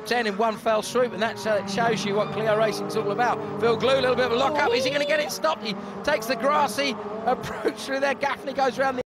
top 10 in one fell swoop, and that shows you what Clio Racing's all about. Phil Glew, a little bit of a lock-up. Is he going to get it stopped? He takes the grassy approach through there. Gaffney goes round the